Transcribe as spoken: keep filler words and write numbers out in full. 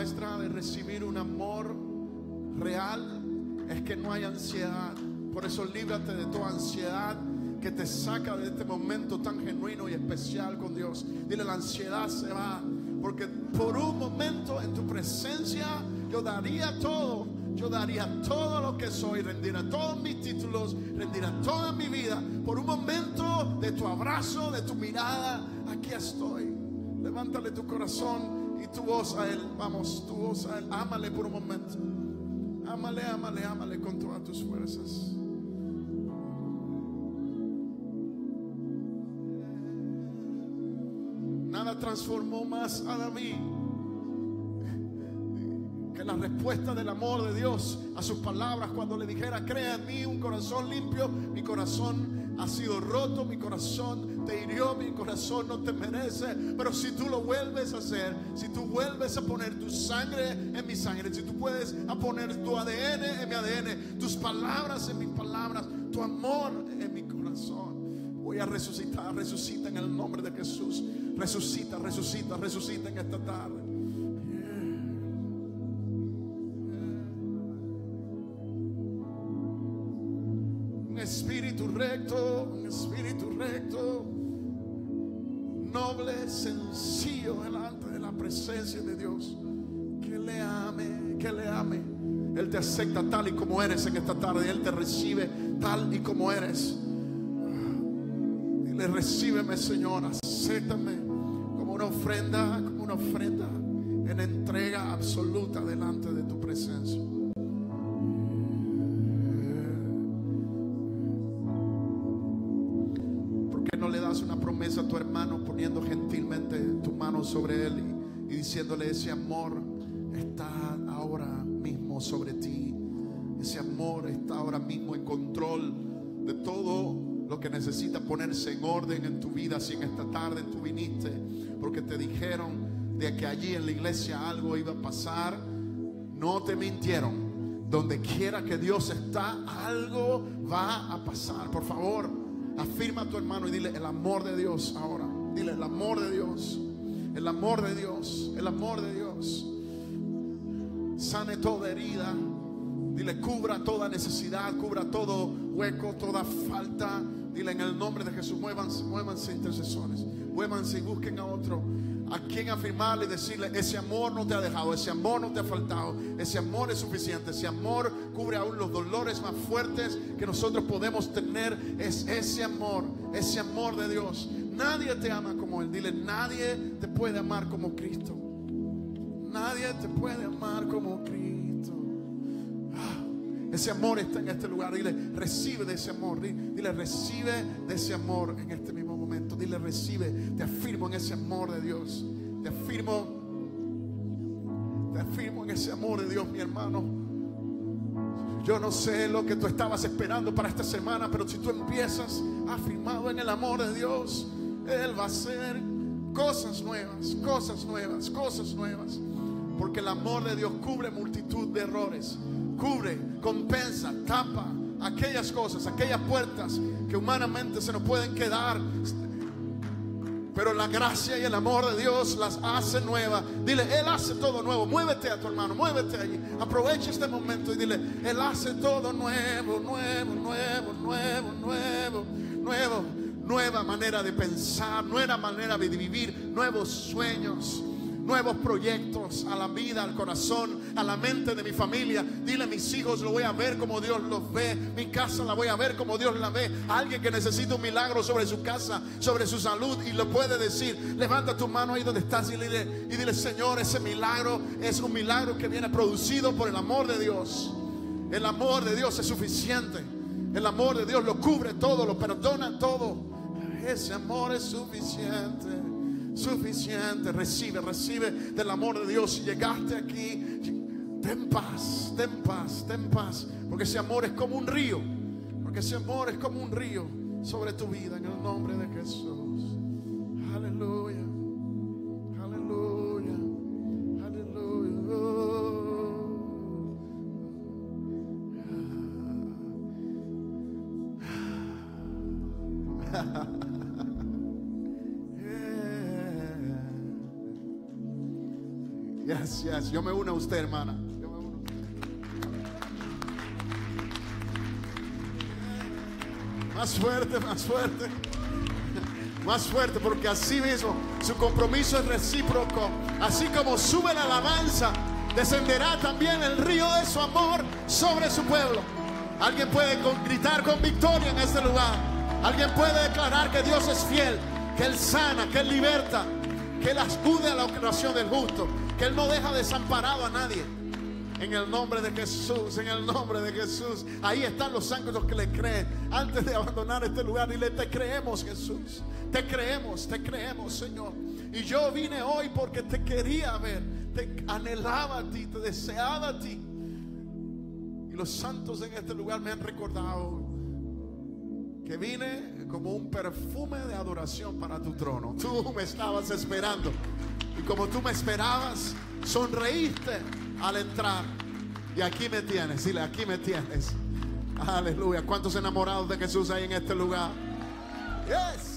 muestra de recibir un amor real es que no hay ansiedad. Por eso líbrate de toda ansiedad que te saca de este momento tan genuino y especial con Dios. Dile, la ansiedad se va, porque por un momento en tu presencia yo daría todo. Yo daría todo lo que soy, rendiría todos mis títulos, rendiría toda mi vida por un momento de tu abrazo, de tu mirada. Aquí estoy. Levántale tu corazón y tu voz a Él. Vamos, tu voz a Él. Ámale por un momento. Ámale, ámale, ámale con todas tus fuerzas. Nada transformó más a David que la respuesta del amor de Dios a sus palabras cuando le dijera: crea en mí un corazón limpio. Mi corazón ha sido roto, mi corazón te hirió, mi corazón no te merece, pero si tú lo vuelves a hacer, si tú vuelves a poner tu sangre en mi sangre, si tú puedes a poner tu A D N en mi A D N, tus palabras en mis palabras, tu amor en mi corazón, voy a resucitar. Resucita en el nombre de Jesús. Resucita, resucita, resucita en esta tarde. Espíritu recto, un espíritu recto, noble, sencillo delante de la presencia de Dios. Que le ame, que le ame. Él te acepta tal y como eres en esta tarde. Él te recibe tal y como eres. Dile: recíbeme, Señor, acéptame como una ofrenda, como una ofrenda en entrega absoluta delante de tu presencia. Una promesa a tu hermano, poniendo gentilmente tu mano sobre él y, y diciéndole: ese amor está ahora mismo sobre ti. Ese amor está ahora mismo en control de todo lo que necesita ponerse en orden en tu vida. Si en esta tarde tú viniste porque te dijeron de que allí en la iglesia algo iba a pasar, no te mintieron. Donde quiera que Dios está, algo va a pasar. Por favor, afirma a tu hermano y dile: el amor de Dios ahora. Dile: el amor de Dios, el amor de Dios, el amor de Dios. Sane toda herida. Dile: cubra toda necesidad, cubra todo hueco, toda falta. Dile: en el nombre de Jesús, muévanse, muévanse intercesores, muévanse y busquen a otro a quien afirmarle y decirle: ese amor no te ha dejado, ese amor no te ha faltado, ese amor es suficiente, ese amor cubre aún los dolores más fuertes que nosotros podemos tener. Es ese amor, ese amor de Dios. Nadie te ama como Él. Dile: nadie te puede amar como Cristo. Nadie te puede amar como Cristo. Ah, ese amor está en este lugar. Dile: recibe de ese amor. Dile: recibe de ese amor en este mismo momento. Dile: recibe. Te afirmo en ese amor de Dios. Te afirmo. Te afirmo en ese amor de Dios, mi hermano. Yo no sé lo que tú estabas esperando para esta semana, pero si tú empiezas afirmado en el amor de Dios, Él va a hacer cosas nuevas, cosas nuevas, cosas nuevas. Porque el amor de Dios cubre multitud de errores, cubre, compensa, tapa aquellas cosas, aquellas puertas que humanamente se nos pueden quedar, pero la gracia y el amor de Dios las hace nuevas. Dile: Él hace todo nuevo. Muévete a tu hermano, muévete allí. Aprovecha este momento y dile: Él hace todo nuevo, nuevo, nuevo, nuevo, nuevo, nuevo. Nueva manera de pensar, nueva manera de vivir, nuevos sueños, nuevos proyectos a la vida, al corazón, a la mente de mi familia. Dile: mis hijos lo voy a ver como Dios los ve, mi casa la voy a ver como Dios la ve. Alguien que necesita un milagro sobre su casa, sobre su salud, y lo puede decir. Levanta tu mano ahí donde estás y dile, y dile: Señor, ese milagro es un milagro que viene producido por el amor de Dios. El amor de Dios es suficiente. El amor de Dios lo cubre todo, lo perdona todo. Ese amor es suficiente, suficiente. Recibe, recibe del amor de Dios. Si llegaste aquí, ten paz, ten paz, ten paz. Porque ese amor es como un río. Porque ese amor es como un río sobre tu vida, en el nombre de Jesús. Aleluya, aleluya, aleluya. Yes, Yes, yes. Yo me uno a usted, hermana. Yo me uno a usted. Más fuerte, más fuerte. Más fuerte, porque así mismo su compromiso es recíproco. Así como sube la alabanza, descenderá también el río de su amor sobre su pueblo. Alguien puede gritar con victoria en este lugar. Alguien puede declarar que Dios es fiel, que Él sana, que Él liberta, que Él acude a la oración del justo, que Él no deja desamparado a nadie. En el nombre de Jesús, en el nombre de Jesús. Ahí están los santos que le creen. Antes de abandonar este lugar, dile: te creemos, Jesús. Te creemos, te creemos, Señor. Y yo vine hoy porque te quería ver, te anhelaba a ti, te deseaba a ti. Y los santos en este lugar me han recordado que vine como un perfume de adoración para tu trono. Tú me estabas esperando, y como tú me esperabas, sonreíste al entrar. Y aquí me tienes. Dile: aquí me tienes. Aleluya. ¿Cuántos enamorados de Jesús hay en este lugar? Yes.